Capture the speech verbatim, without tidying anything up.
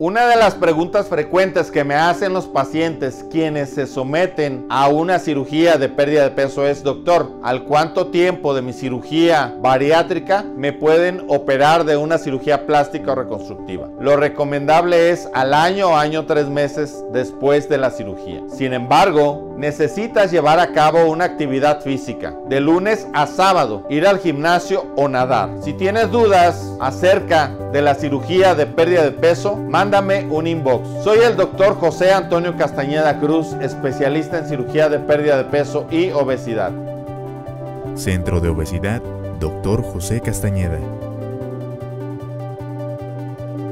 Una de las preguntas frecuentes que me hacen los pacientes quienes se someten a una cirugía de pérdida de peso es: doctor, ¿al cuánto tiempo de mi cirugía bariátrica me pueden operar de una cirugía plástica o reconstructiva? Lo recomendable es al año o año tres meses después de la cirugía. Sin embargo, necesitas llevar a cabo una actividad física de lunes a sábado, ir al gimnasio o nadar. Si tienes dudas acerca de la cirugía de pérdida de peso, mándame un inbox. Soy el doctor José Antonio Castañeda Cruz, especialista en cirugía de pérdida de peso y obesidad. Centro de Obesidad, doctor José Castañeda.